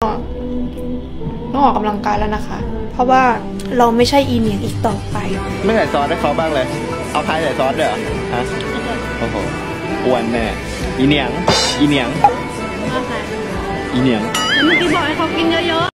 ต้องออกกำลังกายแล้วนะคะเพราะว่าเราไม่ใช่อีเนียงอีกต่อไปไม่ใส่ซอสให้เขาบ้างเลยเอาพายใส่ซอสด้วยเหรอฮะโอ้โหอ้วนแน่อีเนียงอีเนียงอีเนียงเมื่อกี้บอกให้เขากินเยอะๆ